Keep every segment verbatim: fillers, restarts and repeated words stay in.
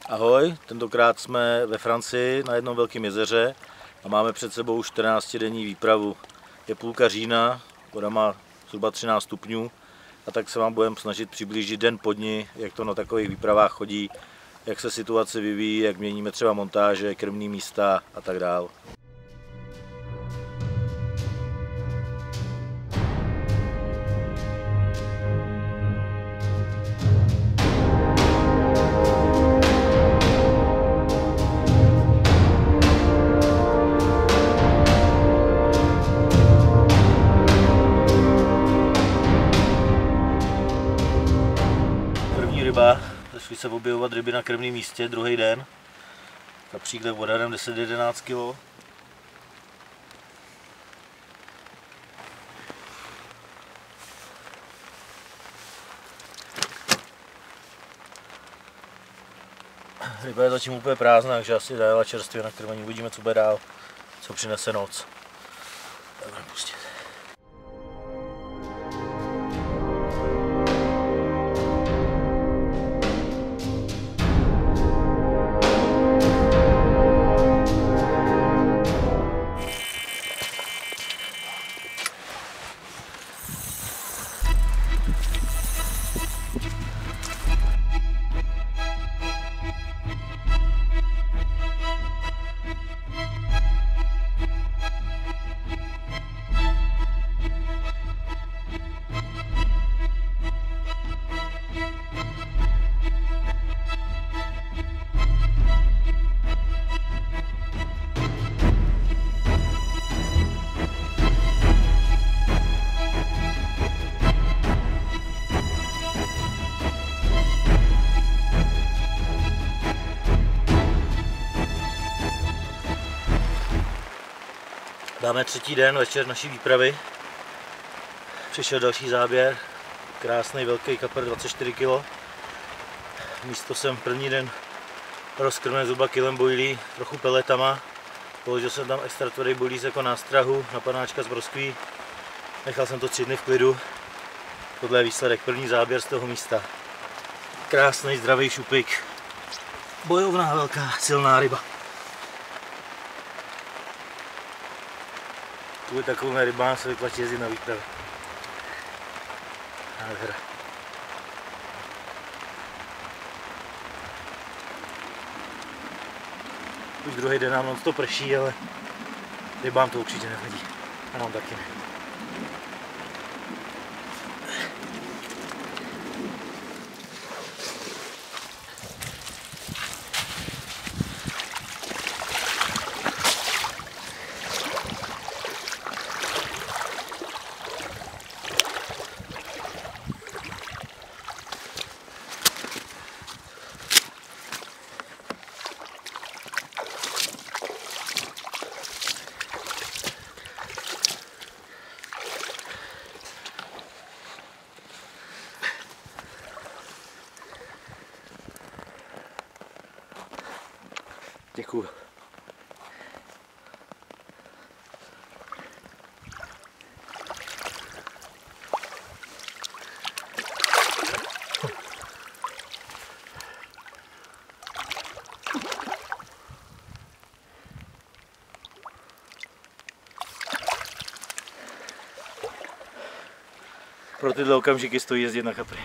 Ahoj, tentokrát jsme ve Francii na jednom velkém jezeře a máme před sebou čtrnáctidenní výpravu. Je půlka října, voda má zhruba třináct stupňů a tak se vám budeme snažit přiblížit den po dni, jak to na takových výpravách chodí, jak se situace vyvíjí, jak měníme třeba montáže, krmní místa a tak dále. Ryba, začali se objevovat ryby na krmném místě druhý den. Kapřík jde odhadem deset jedenáct kilo. Ryba je zatím úplně prázdná, takže asi dajela čerstvě na krmení. Uvidíme, co bude dál, co přinese noc. Tak budeme pustit. Dáme třetí den, večer naší výpravy. Přišel další záběr, krásný velký kapr dvacet čtyři kilo. Místo jsem první den rozkrmil zhruba kilem bojlí, trochu peletama. Položil jsem tam extra tvrdý bojlíz jako nástrahu na panáčka z broskví. Nechal jsem to tři dny v klidu. Tohle je výsledek, první záběr z toho místa. Krásný zdravý šupik. Bojovná velká silná ryba. Kvůli takovým rybám se vyplatí jezdit na výpravy. Nádhera. Už druhý den nám to prší, ale rybám to určitě nevadí. A nám taky ne. Děkuju. Pro tyhle okamžiky stojí jezdit na kapry.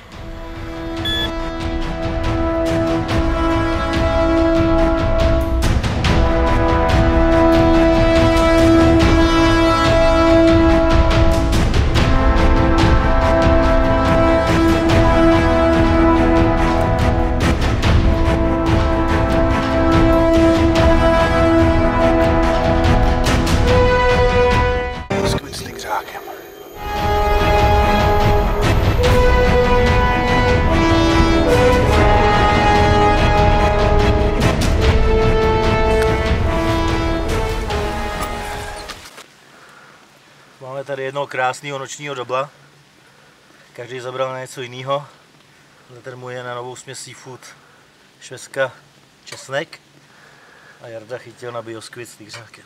Máme tady jednoho krásného nočního dobla. Každý zabral na něco jiného. Ten můj je na novou směs seafood švestka česnek a Jarda chytil na bioskvit s tygřákem.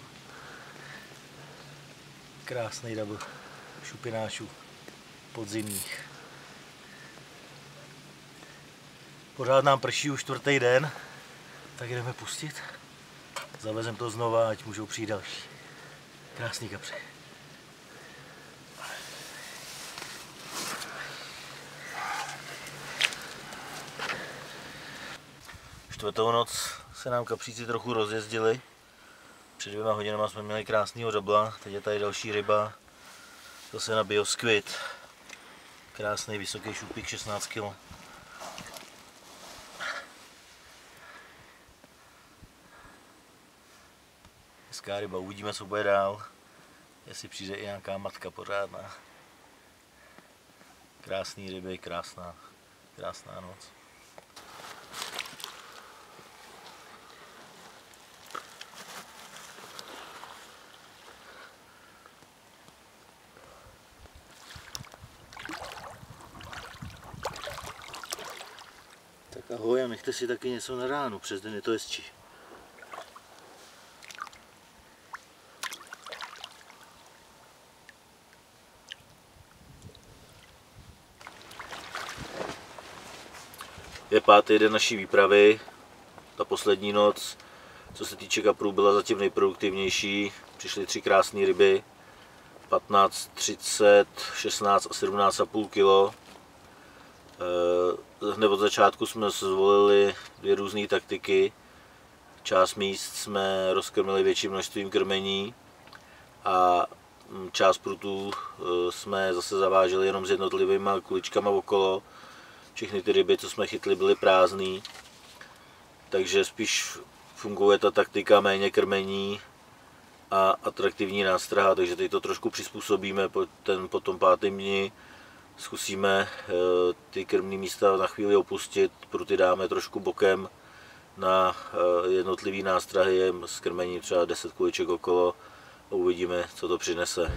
Krásný double šupinášů podzimních. Pořád nám prší už čtvrtý den, Tak jdeme pustit. Zavezem to znova, ať můžou přijít další. Krásný kapři. Čtvrtou noc se nám kapříci trochu rozjezdili. Před dvěma hodinama jsme měli krásnýho žabla, teď je tady další ryba. Zase na Biosquid. Krásný vysoký šupík, šestnáct kilo. Hezká ryba, uvidíme, co bude dál. Jestli přijde i nějaká matka pořádná. Krásný ryby, krásná, krásná noc. Tak ahoj a nechte si taky něco na ránu, přes den je to hezčí. Je pátý den naší výpravy, ta poslední noc, co se týče kaprů, byla zatím nejproduktivnější. Přišly tři krásné ryby, patnáct, třicet, šestnáct a sedmnáct a půl kilo. Hned od začátku jsme zvolili dvě různé taktiky. Část míst jsme rozkrmili větším množstvím krmení a část prutů jsme zase zaváželi jenom s jednotlivými kuličkama okolo. Všechny ty ryby, co jsme chytli, byly prázdné, takže spíš funguje ta taktika méně krmení a atraktivní nástraha, takže teď to trošku přizpůsobíme po, ten, po tom pátém dni. Zkusíme ty krmné místa na chvíli opustit, pruty dáme trošku bokem na jednotlivý nástrahy s krmením třeba deset kuliček okolo a uvidíme, co to přinese.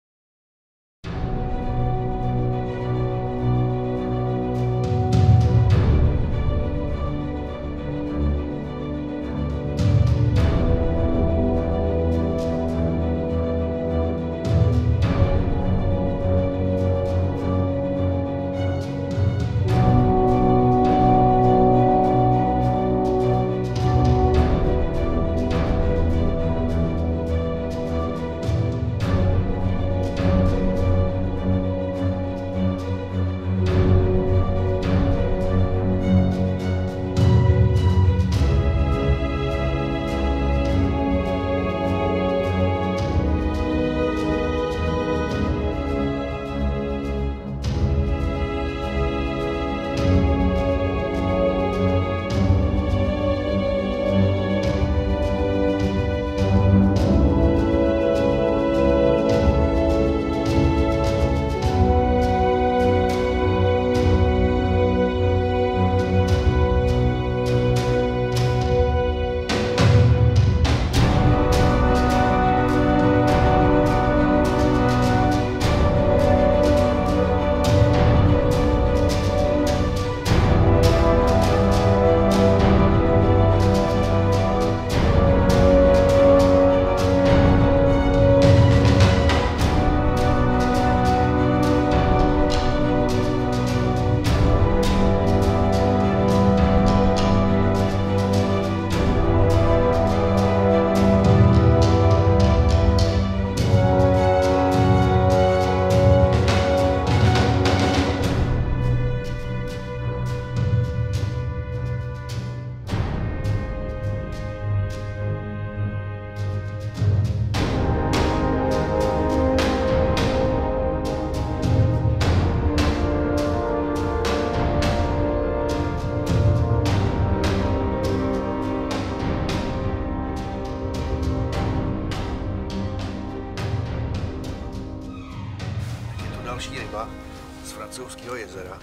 Další ryba z francouzského jezera.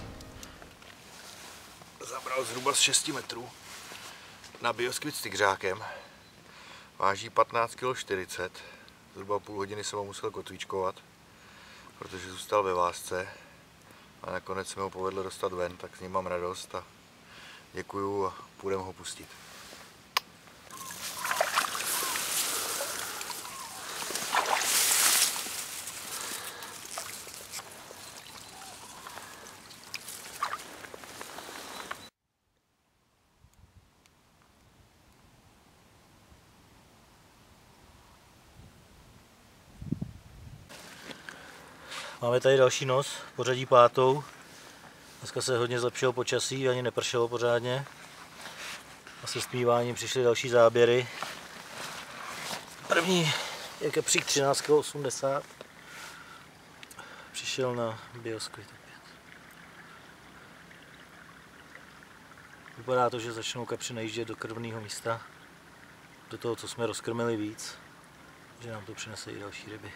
Zabral zhruba z šesti metrů na Biosquid s tygřákem. Váží patnáct čtyřicet kg. Zhruba půl hodiny jsem ho musel kotvíčkovat, protože zůstal ve vásce. A nakonec se mi ho povedlo dostat ven, tak s ním mám radost a děkuju a půjdeme ho pustit. Máme tady další noc, pořadí pátou. Dneska se hodně zlepšilo počasí, ani nepršelo pořádně. A se stmíváním přišly další záběry. První je kapřík třináct osmdesát. Přišel na Biosquid opět. Vypadá to, že začnou kapři najíždět do krvného místa. Do toho, co jsme rozkrmili víc. Že nám to přinese i další ryby.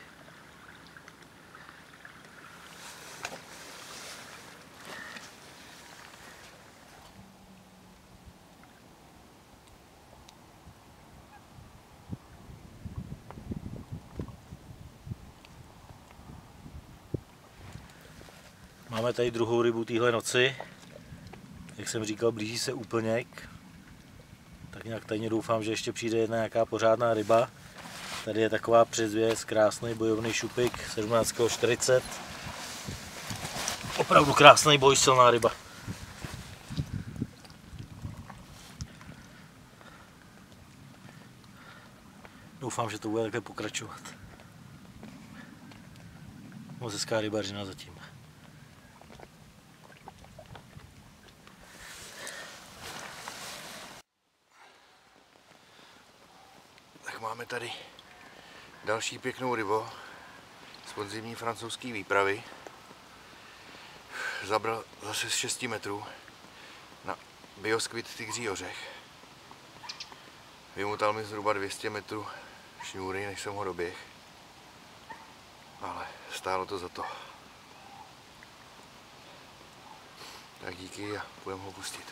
Máme tady druhou rybu téhle noci. Jak jsem říkal, blíží se úplněk. Tak nějak tajně doufám, že ještě přijde jedna nějaká pořádná ryba. Tady je taková předzvěst, krásný bojovný šupik, sedmnáct čtyřicet. Opravdu krásný boj, silná ryba. Doufám, že to bude takhle pokračovat. Moc hezká rybařina zatím. Máme tady další pěknou rybu z podzimní francouzské výpravy. Zabral zase z šesti metrů na Biosquid tygří ořech. Vymotal mi zhruba dvě stě metrů šňůry, než jsem ho doběhl. Ale stálo to za to. Tak díky a budeme ho pustit.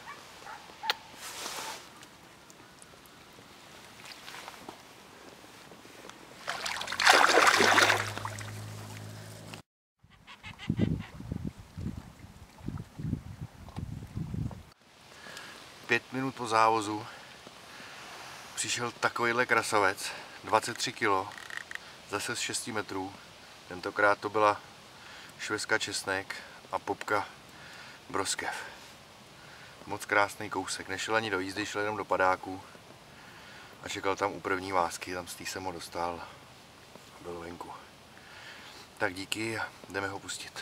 Pět minut po závozu přišel takovýhle krasavec, dvacet tři kilo, zase z šesti metrů. Tentokrát to byla švestka česnek a popka broskev. Moc krásný kousek, nešel ani do jízdy, šel jenom do padáku a čekal tam u první vásky, tam z té jsem ho dostal a byl venku. Tak díky a jdeme ho pustit.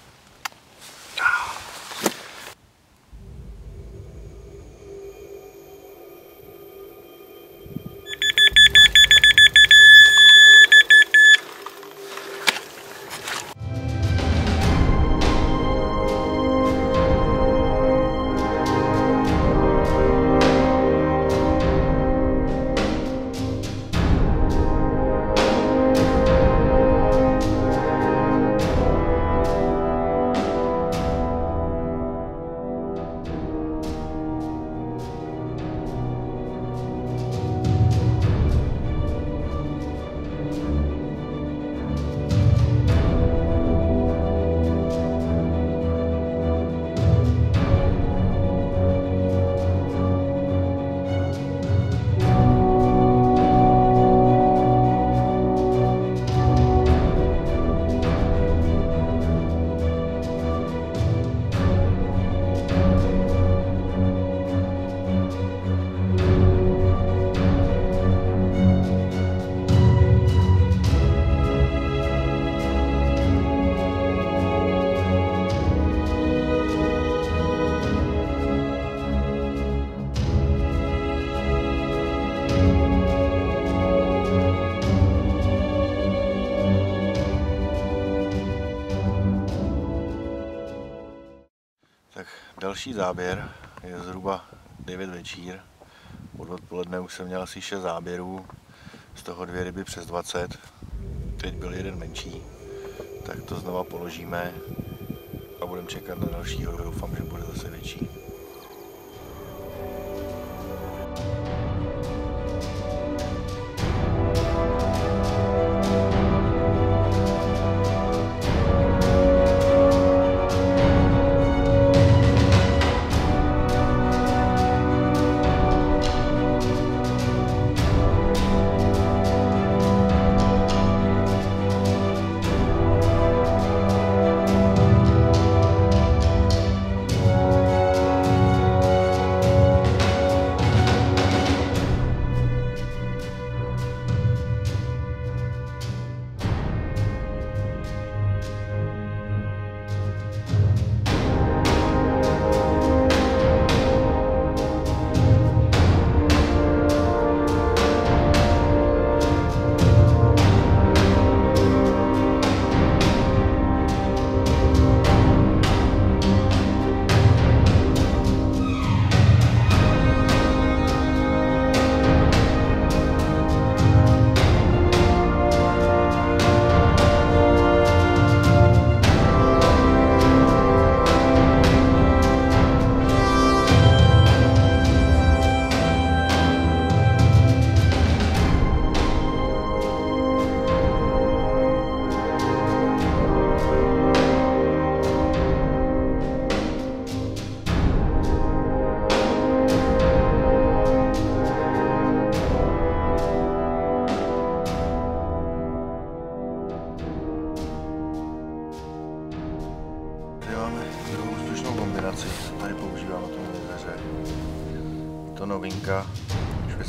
Tak další záběr je zhruba devět večír. Od odpoledne už jsem měl asi šest záběrů, z toho dvě ryby přes dvacet. Teď byl jeden menší, tak to znova položíme a budeme čekat na dalšího. Doufám, že bude zase větší.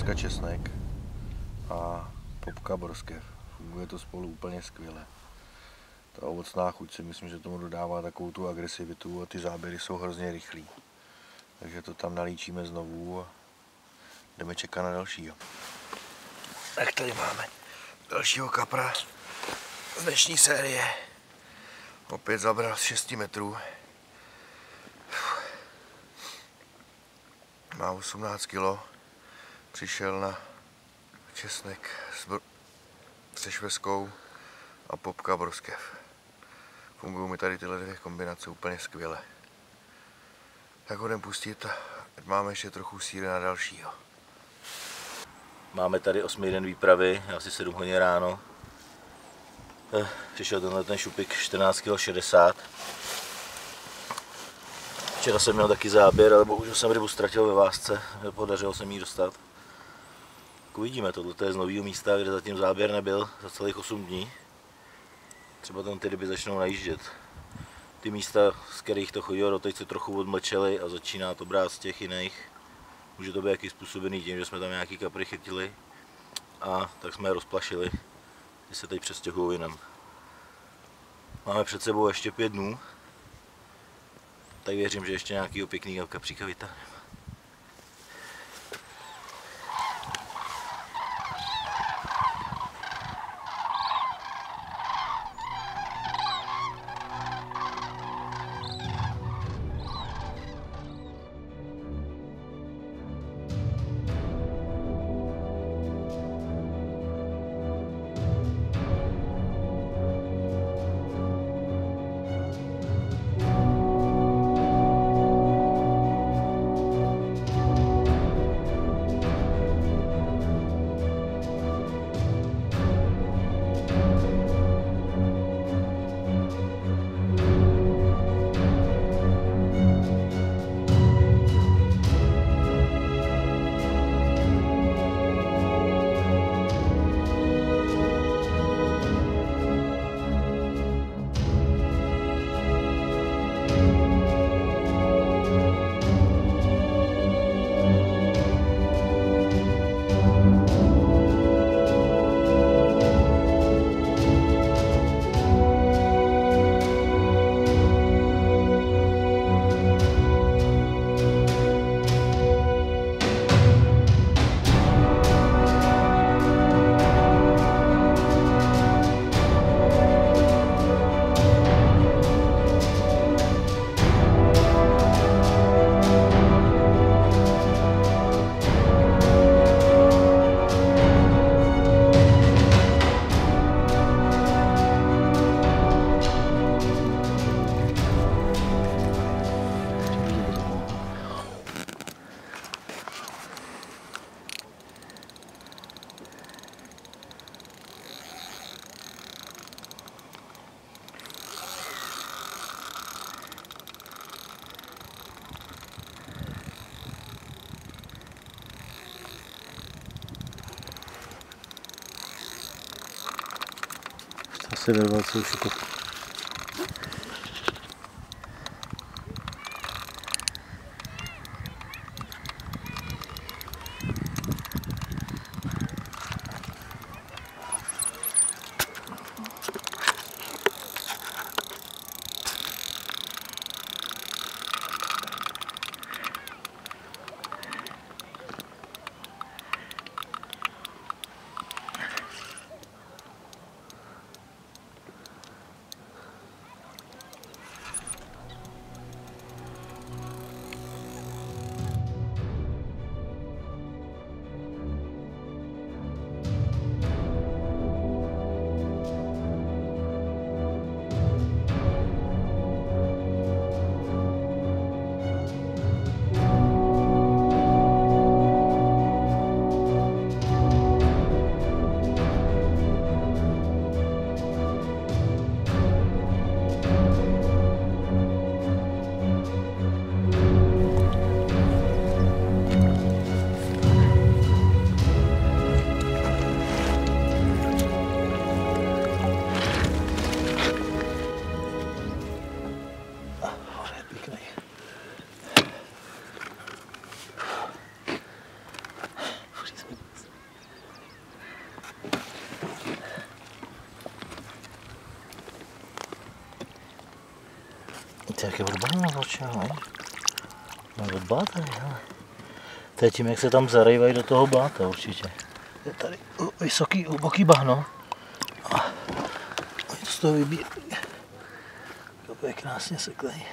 prska česnek a popka broskev. Funguje to spolu úplně skvěle. Ta ovocná chuť si myslím, že tomu dodává takovou tu agresivitu a ty záběry jsou hrozně rychlý. Takže to tam nalíčíme znovu a jdeme čekat na dalšího. Tak tady máme dalšího kapra z dnešní série. Opět zabral z šesti metrů. Má osmnáct kilo. Přišel na česnek s, br- se švestkou a popka broskev. Fungují mi tady tyhle dvě kombinace úplně skvěle. Tak ho jdem pustit a máme ještě trochu síry na dalšího. Máme tady osmý den výpravy, asi sedm hodin ráno. Přišel tenhle ten šupik čtrnáct kilo šedesát. Včera jsem měl taky záběr, ale bohužel jsem rybu ztratil ve vásce, podařilo se mi ji dostat. Tak uvidíme, tohle je z nového místa, kde zatím záběr nebyl za celých osm dní. Třeba tam ty ryby začnou najíždět. Ty místa, z kterých to chodilo, doteď se trochu odmlčely a začíná to brát z těch jiných. Může to být jaký způsobený tím, že jsme tam nějaký kapry chytili a tak jsme je rozplašili, že se teď přestěhují jinam. Máme před sebou ještě pět dnů, tak věřím, že ještě nějakýho pěknýho kapříka vytáhneme. Asi ve velkou šukotu. Ty jak je od bahna začal, ne? No od bláta, hele. To je tím, jak se tam zarejvají do toho bláta určitě. Je tady vysoký, hluboký bahno. A oni to z toho vybíjí. To je krásně seklej.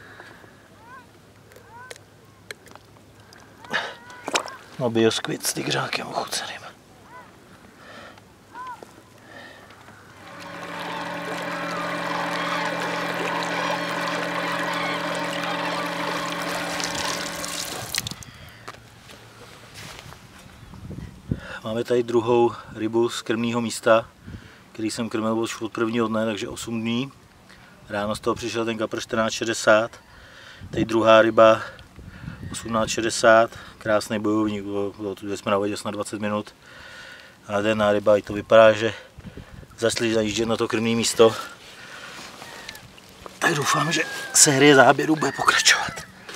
No bioskvit s tygřákem ochuceným. Máme tady druhou rybu z krmného místa, který jsem krmil už od prvního dne, takže osm dní. Ráno z toho přišel ten kapr čtrnáct šedesát. Tady druhá ryba osmnáct šedesát. Krásný bojovník, bylo, bylo tu jsme na vodě snad dvacet minut. A nádherná ryba, i to vypadá, že zašli zajíždět na to krmné místo. Tak doufám, že série záběrů bude pokračovat.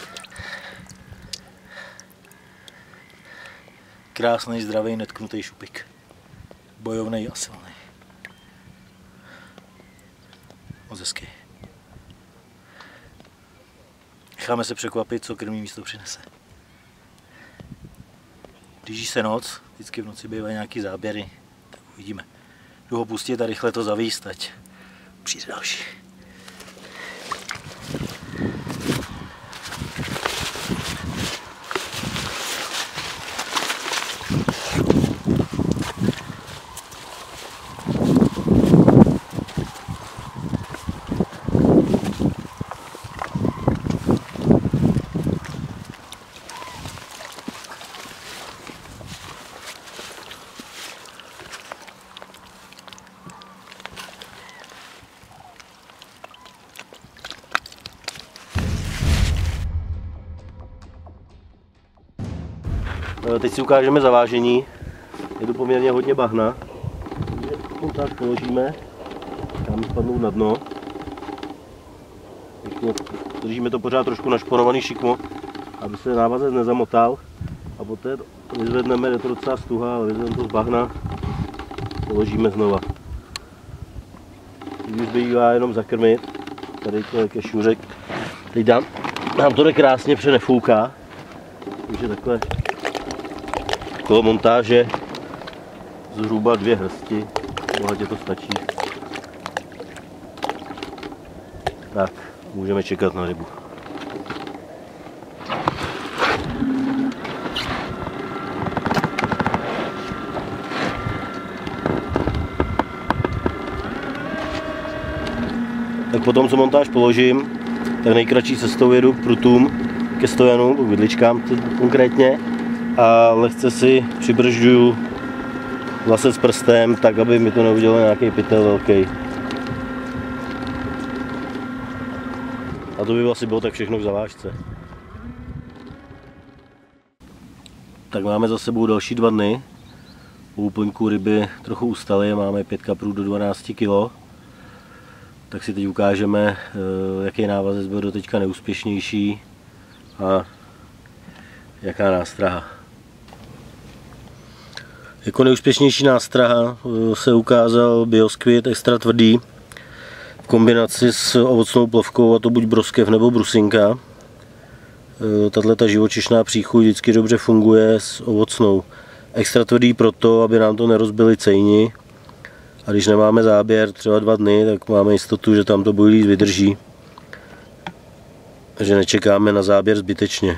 Krásný, zdravý, netknutý šupik. Bojovný a silný. Moc hezký. Necháme se překvapit, co krmný místo přinese. Blíží se noc, vždycky v noci bývají nějaký záběry, tak uvidíme. Jdu ho pustit a rychle to zavíst, ať přijde další. Teď si ukážeme zavážení. Je tu poměrně hodně bahna. Tak položíme, tam spadnou na dno. Držíme to pořád trošku našponovaný šikmo, aby se návazec nezamotal. A poté vyzvedneme, je to docela stuha, ale vyzvedneme to z bahna. Položíme znova. Když zbývá jenom zakrmit, tady to je kešůřek. Teď dám, nám to jde krásně, protože nefouká. Takže takhle kolo montáže zhruba dvě hrsti, bohatě to stačí. Tak, můžeme čekat na rybu. Tak potom, co montáž položím, tak nejkratší cestou jedu k prutům, ke stojanu, k vidličkám konkrétně. A lehce si přibržďuju vlasec prstem, tak aby mi to neudělal nějaký pytel velký. A to by asi bylo tak všechno k zavážce. Tak máme za sebou další dva dny. Po úplňku ryby trochu ustaly, máme pět kaprů do dvanácti kilo. Tak si teď ukážeme, jaký návazec byl doteďka neúspěšnější a jaká nástraha. Jako nejúspěšnější nástraha se ukázal bioskvit extra tvrdý v kombinaci s ovocnou plovkou, a to buď broskev nebo brusinka. Tato živočišná příchuť vždycky dobře funguje s ovocnou. Extra tvrdý proto, aby nám to nerozbili cejni. A když nemáme záběr třeba dva dny, tak máme jistotu, že tam to bojlíz vydrží. Že nečekáme na záběr zbytečně.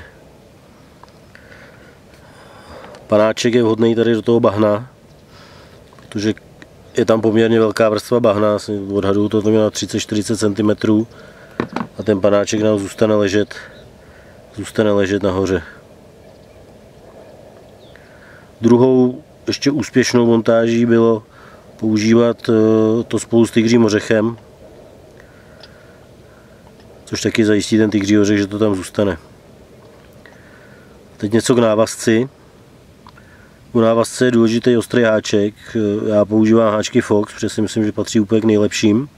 Panáček je vhodný tady do toho bahna, protože je tam poměrně velká vrstva bahna, odhaduju to na třicet čtyřicet centimetrů, a ten panáček nám zůstane ležet, zůstane ležet nahoře. Druhou ještě úspěšnou montáží bylo používat to spolu s tygřím ořechem, což taky zajistí ten tygří ořech, že to tam zůstane. Teď něco k návazci. U návazce je důležitý ostrý háček. Já používám háčky Fox, protože si myslím, že patří úplně k nejlepším.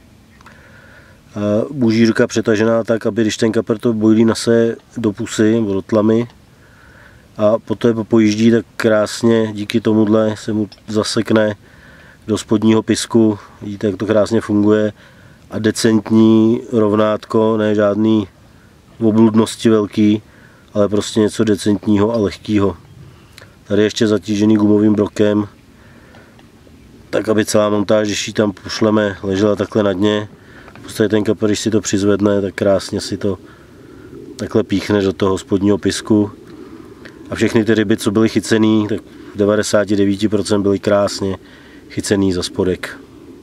Bužírka přetažená tak, aby když ten kapr to bojlí nase do pusy nebo do tlamy a poté pojíždí, tak krásně díky tomuhle se mu zasekne do spodního pisku. Vidíte, jak to krásně funguje. a decentní rovnátko, ne žádný obludnosti velký, ale prostě něco decentního a lehkýho. Tady ještě zatížený gumovým brokem, tak aby celá montáž, když ji tam pošleme, ležela takhle na dně. V podstatě ten kapr, když si to přizvedne, tak krásně si to takhle píchne do toho spodního pisku. A všechny ty ryby, co byly chycený, tak v devadesát devět procent byly krásně chycený za spodek.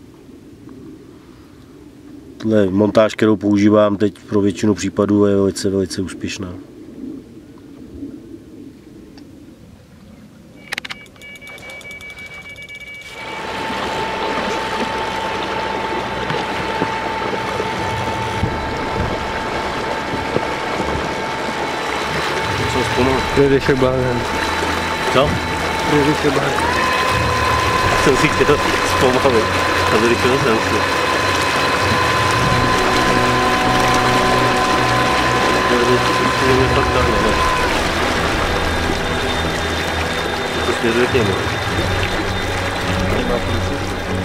Tohle montáž, kterou používám teď pro většinu případů, je velice, velice úspěšná. Jedeš jak blázen. Co? Jedeš jak blázen. Jsem si chtěl zpomalit a zrychlil jsem si. To je fakt tam, ne? To směřuje k němu. Nemá průček.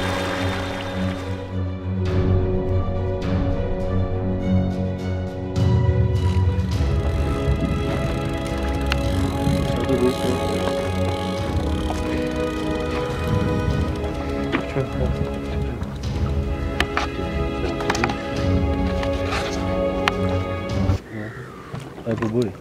Ale poboj.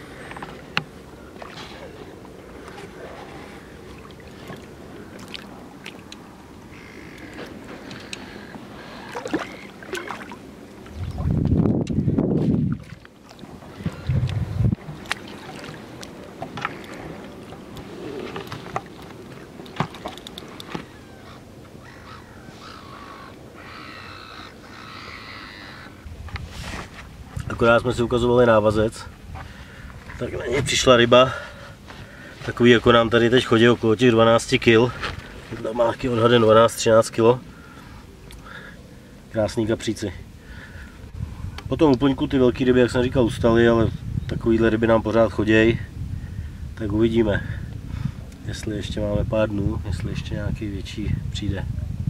Akorát jsme si ukazovali návazec, tak na něj přišla ryba, takový jako nám tady teď chodí, okolo těch dvanáct kil, tam má taky odhadem dvanáct třináct kilo, krásný kapříci. Potom úplňku ty velké ryby, jak jsem říkal, ustaly, ale takovýhle ryby nám pořád chodí, tak uvidíme, jestli ještě máme pár dnů, jestli ještě nějaký větší přijde.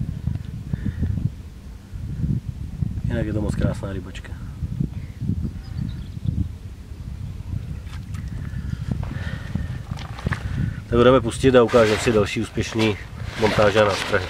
Jinak je to moc krásná rybačka. Tak budeme pustit a ukážeme si další úspěšný montáže na strahy.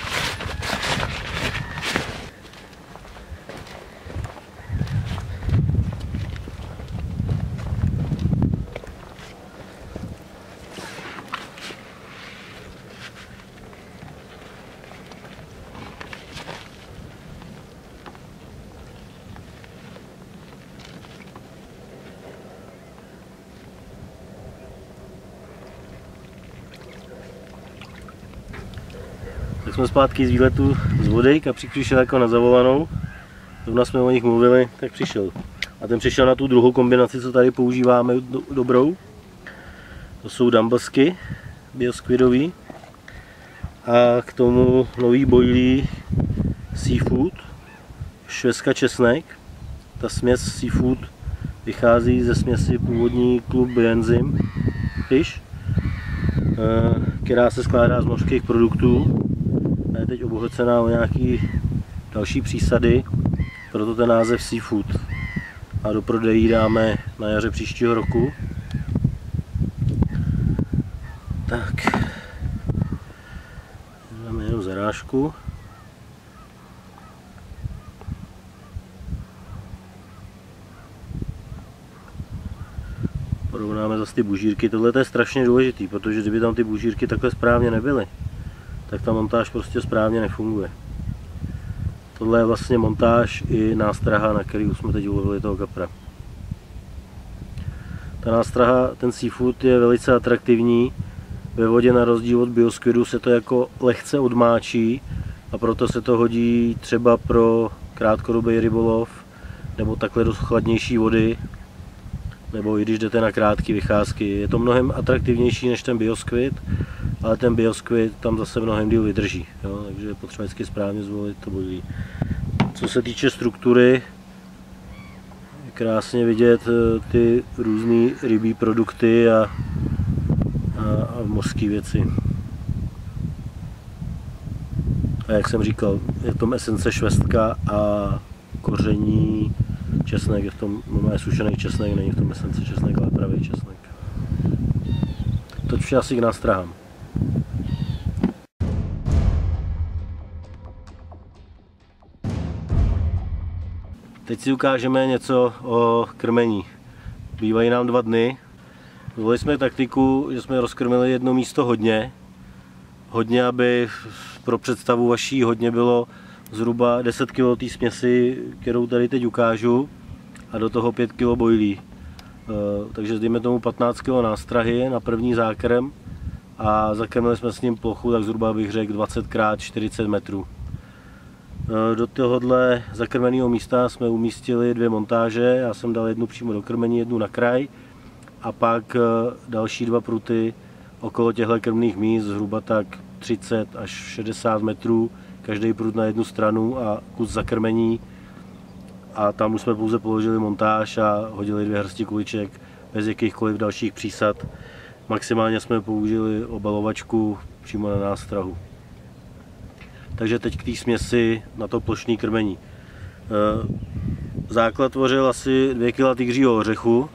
Tak jsme zpátky z výletu z vody, kapřík přišel jako na zavolanou, zrovna jsme o nich mluvili, tak přišel. A ten přišel na tu druhou kombinaci, co tady používáme do, dobrou. To jsou dumblesky biosquidový a k tomu nový boilí seafood, švestka česnek. Ta směs seafood vychází ze směsi původní klub Bienzim Fish, která se skládá z mořských produktů. Je teď obohacená o nějaký další přísady, proto ten název seafood. A do prodejí dáme na jaře příštího roku. Tak, dáme jenom zarážku. Porovnáme zase ty bužírky. Tohle je strašně důležitý, protože kdyby tam ty bužírky takhle správně nebyly, tak ta montáž prostě správně nefunguje. Tohle je vlastně montáž i nástraha, na který jsme teď ulovili toho kapra. Ta nástraha, ten seafood je velice atraktivní. Ve vodě na rozdíl od biosquidu se to jako lehce odmáčí a proto se to hodí třeba pro krátkodobý rybolov nebo takhle do chladnější vody, nebo i když jdete na krátké vycházky. Je to mnohem atraktivnější než ten biosquid, ale ten biosquid tam zase mnohem díl vydrží, jo? Takže je potřeba vždycky správně zvolit to boží. Co se týče struktury, je krásně vidět ty různé rybí produkty a, a, a mořské věci. A jak jsem říkal, je v tom esence švestka a koření česnek, je v tom máme sušený česnek, není v tom esence česnek, ale pravý česnek. Toč vše asi k nástrahám. Teď si ukážeme něco o krmení. Bývají nám dva dny. Zvolili jsme taktiku, že jsme rozkrmili jedno místo hodně. Hodně, aby pro představu vaší hodně bylo zhruba deset kilo té směsi, kterou tady teď ukážu, a do toho pět kilo bojlí. Takže dejme tomu patnáct kilo nástrahy na první zákrm a zakrmili jsme s ním plochu, tak zhruba bych řekl dvacet krát čtyřicet metrů. Do tohohle zakrmeného místa jsme umístili dvě montáže, já jsem dal jednu přímo do krmení, jednu na kraj a pak další dva pruty okolo těchto krmných míst, zhruba tak třicet až šedesát metrů, každý prut na jednu stranu a kus zakrmení. A tam už jsme pouze položili montáž a hodili dvě hrsti kuliček bez jakýchkoliv dalších přísad. Maximálně jsme použili obalovačku přímo na nástrahu. Takže teď k té směsi na to plošné krmení. Základ tvořil asi dvě kila tygřího ořechu.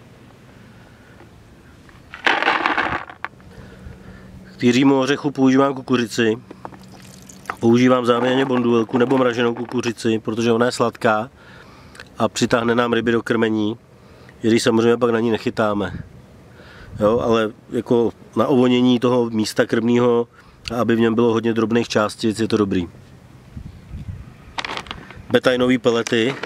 K tygřímu ořechu používám kukuřici. Používám záměrně bonduelku nebo mraženou kukuřici, protože ona je sladká a přitáhne nám ryby do krmení, když samozřejmě pak na ní nechytáme. Jo, ale jako na ovonění toho místa krmního, aby v něm bylo hodně drobných částic, je to dobrý. Betajnové pelety.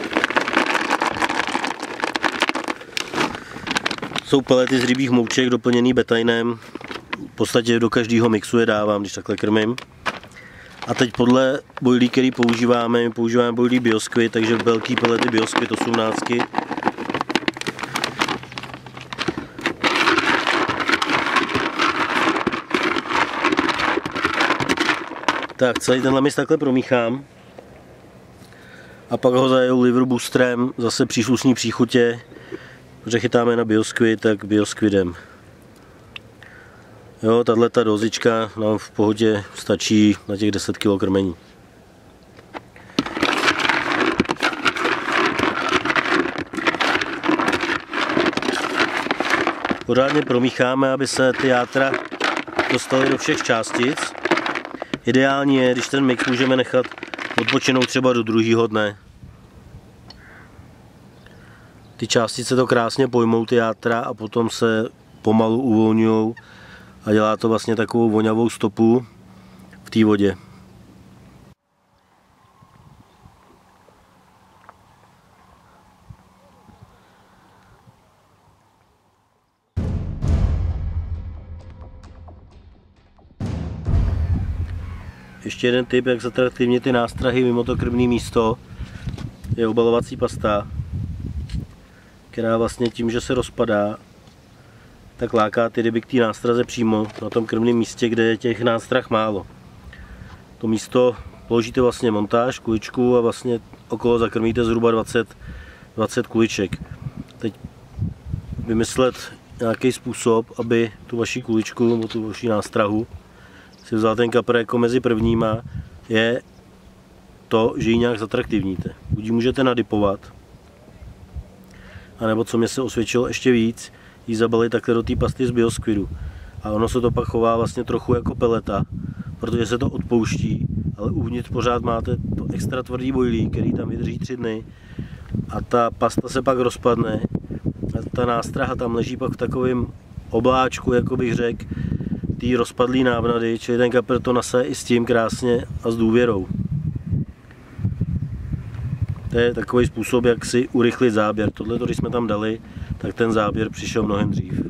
Jsou pelety z rybích mouček doplněný betajnem. V podstatě do každého mixu je dávám, když takhle krmím. A teď podle bojlí, který používáme, používáme bojlí Bioskvit, takže velký pelety Bioskvit osmnáct. Tak celý tenhle mix takhle promíchám a pak ho zajedu liver boosterem, zase příslušný příchutě, protože chytáme na Bioskvit, tak Bioskvidem. Jo, tato dozička nám v pohodě stačí na těch deset kilo krmení. Pořádně promícháme, aby se ty játra dostaly do všech částic. Ideální je, když ten mix můžeme nechat odpočinout třeba do druhého dne. Ty částice to krásně pojmou, ty játra, a potom se pomalu uvolňují a dělá to vlastně takovou vonavou stopu v té vodě. Ještě jeden tip, jak zatraktivnit ty nástrahy mimo to krmné místo, je obalovací pasta, která vlastně tím, že se rozpadá, tak láká ty ryby k té nástraze přímo na tom krmném místě, kde je těch nástrah málo. To místo položíte vlastně montáž, kuličku a vlastně okolo zakrmíte zhruba dvacet, dvacet kuliček. Teď vymyslet nějaký způsob, aby tu vaši kuličku nebo tu vaši nástrahu si vzal ten kapr jako mezi prvníma, je to, že ji nějak zatraktivníte. Buď ji můžete nadipovat, anebo co mě se osvědčilo ještě víc, ji zabalit takhle do té pasty z Bioskvidu. A ono se to pak chová vlastně trochu jako peleta, protože se to odpouští, ale uvnitř pořád máte to extra tvrdý bojlí, který tam vydrží tři dny. A ta pasta se pak rozpadne a ta nástraha tam leží pak v takovém obláčku, jako bych řekl, té rozpadlý návnady, čili ten kapr to nase i s tím krásně a s důvěrou. To je takový způsob, jak si urychlit záběr. Tohle, když jsme tam dali, tak ten záběr přišel mnohem dřív.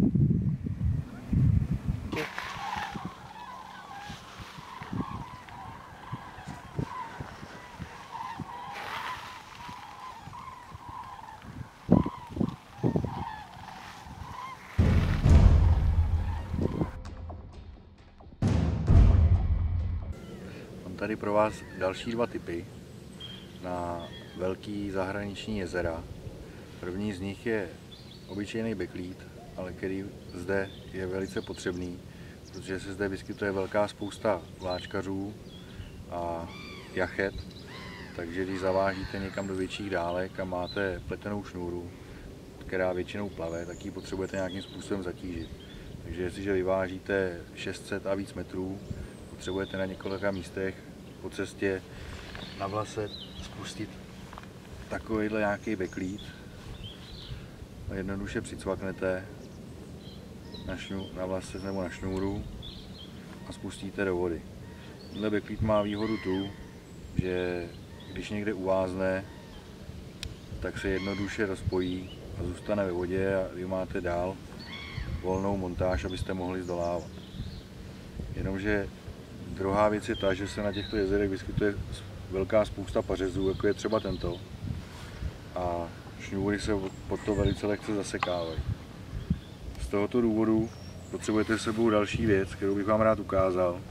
Mám tady pro vás další dva tipy na velký zahraniční jezera. První z nich je obyčejný beklít, ale který zde je velice potřebný, protože se zde vyskytuje velká spousta vláčkařů a jachet Takže když zavážíte někam do větších dálek a máte pletenou šňůru, která většinou plave, tak ji potřebujete nějakým způsobem zatížit. Takže jestliže vyvážíte šest set a víc metrů, potřebujete na několika místech po cestě na vlase spustit takovýhle nějaký backlít. Jednoduše přicvaknete na, šňů, na vlase nebo na šňůru a spustíte do vody. Tenhle backlít má výhodu tu, že když někde uvázne, tak se jednoduše rozpojí a zůstane ve vodě a vy máte dál volnou montáž, abyste mohli zdolávat. Jenomže druhá věc je ta, že se na těchto jezerech vyskytuje velká spousta pařezů, jako je třeba tento. A šňůry se pod to velice lehce zasekávají. Z tohoto důvodu potřebujete s sebou další věc, kterou bych vám rád ukázal.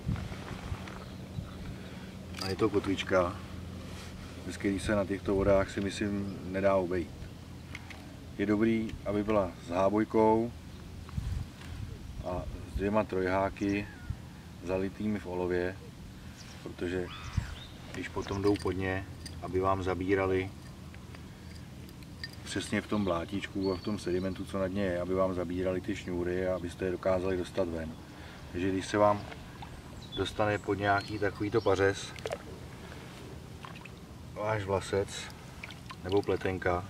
A je to kotvička, bez který se na těchto vodách si myslím nedá obejít. Je dobrý, aby byla s hábojkou a s dvěma trojháky zalitými v olově, protože když potom jdou pod ně, aby vám zabírali přesně v tom blátíčku a v tom sedimentu, co nad ně je, aby vám zabírali ty šňůry a abyste je dokázali dostat ven. Takže když se vám dostane pod nějaký takovýto pařez váš vlasec nebo pletenka,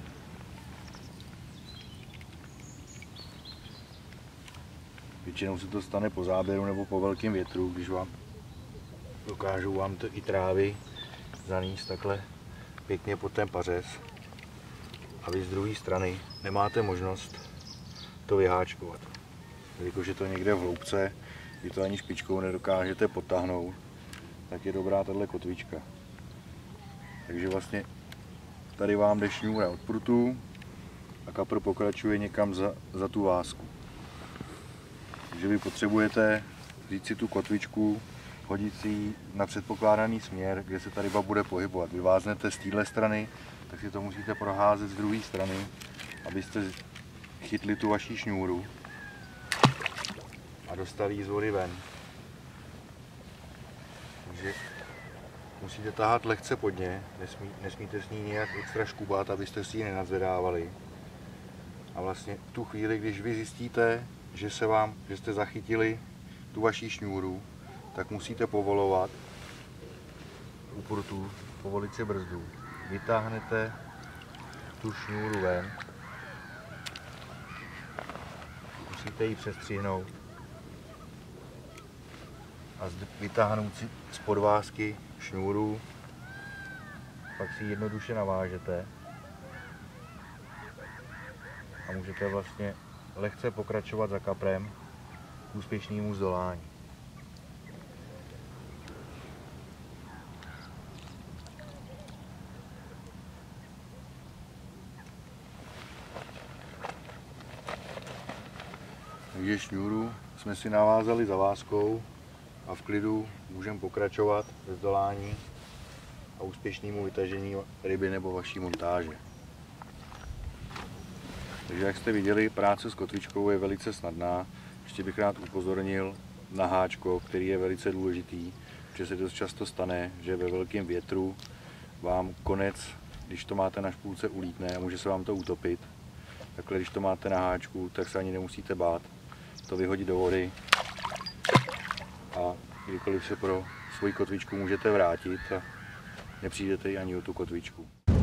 většinou se to stane po záběru nebo po velkém větru, když vám dokážou vám to i trávy zanést takhle pěkně pod ten pařez. A vy z druhé strany nemáte možnost to vyháčkovat. Jelikož je to někde v hloubce, vy to ani špičkou nedokážete potáhnout, tak je dobrá tahle kotvička. Takže vlastně tady vám jde šňůra od prutů a kapr pokračuje někam za, za tu vásku. Takže vy potřebujete vzít si tu kotvičku, hodit si ji na předpokládaný směr, kde se ta ryba bude pohybovat. Vy váznete z téhle strany, tak si to musíte proházet z druhé strany, abyste chytli tu vaši šňůru a dostali ji z vody ven. Takže musíte tahat lehce pod ně, nesmí, nesmíte s ní nějak extra škubat, abyste si ji nenadzvedávali. A vlastně v tu chvíli, když vy zjistíte, že, se vám, že jste zachytili tu vaši šňůru, tak musíte povolovat u prutů, povolit si brzdu. Vytáhnete tu šňůru ven, musíte ji přestřihnout a vytáhnout si z podvázky šňůru, pak si ji jednoduše navážete a můžete vlastně lehce pokračovat za kaprem k úspěšnému zdolání. Takže šňůru jsme si navázali zavázkou a v klidu můžeme pokračovat ve zdolání a úspěšnému vytažení ryby nebo vaší montáže. Takže jak jste viděli, práce s kotvičkou je velice snadná. Ještě bych rád upozornil na háčko, který je velice důležitý, protože se dost často stane, že ve velkém větru vám konec, když to máte na špůlce, ulítne a může se vám to utopit. Takhle, když to máte na háčku, tak se ani nemusíte bát to vyhodit do vody a kdykoliv se pro svoji kotvičku můžete vrátit a nepřijdete ani o tu kotvičku.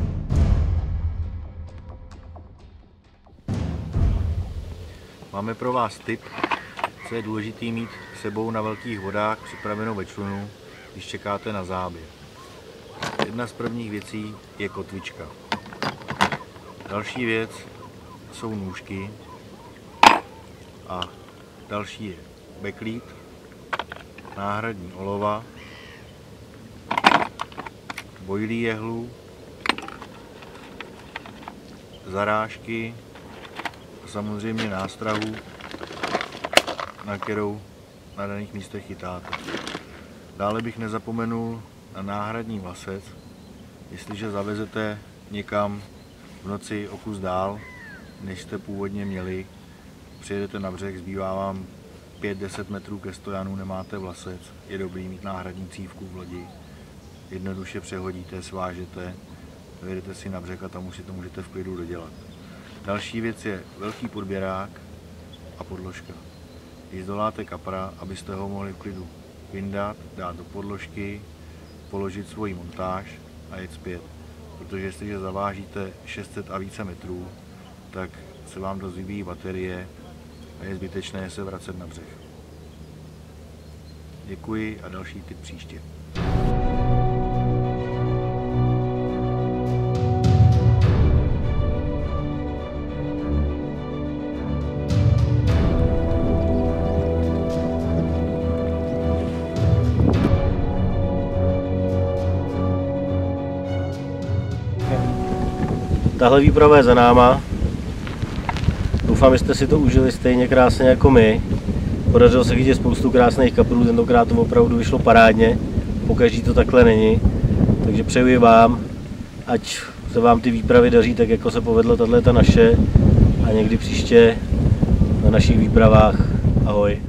Máme pro vás tip, co je důležité mít s sebou na velkých vodách připravenou ve člunu, když čekáte na záběr. Jedna z prvních věcí je kotvička. Další věc jsou nůžky a další je backlít, náhradní olova, bojlí jehlu, zarážky a samozřejmě nástrahu, na kterou na daných místech chytáte. Dále bych nezapomenul na náhradní vlasec. Jestliže zavezete někam v noci o kus dál, než jste původně měli, přijedete na břeh, zbývá vám pět deset metrů ke stojanu, nemáte vlasec, je dobrý mít náhradní cívku v lodi jednoduše přehodíte, svážete, dojedete si na břeh a tam už si to můžete v klidu dodělat. Další věc je velký podběrák a podložka. Když zdoláte kapra, abyste ho mohli v klidu vyndat, dát do podložky, položit svoji montáž a jet zpět. Protože jestliže zavážíte šest set a více metrů, tak se vám dost vybíjí baterie a je zbytečné se vracet na břeh. Děkuji a další tip příště. Tahle výprava je za náma. Doufám, že jste si to užili stejně krásně jako my. Podařilo se chytit spoustu krásných kaprů, tentokrát to opravdu vyšlo parádně. Pokaždý to takhle není. Takže přeji vám, ať se vám ty výpravy daří tak, jako se povedla tato naše. A někdy příště na našich výpravách. Ahoj.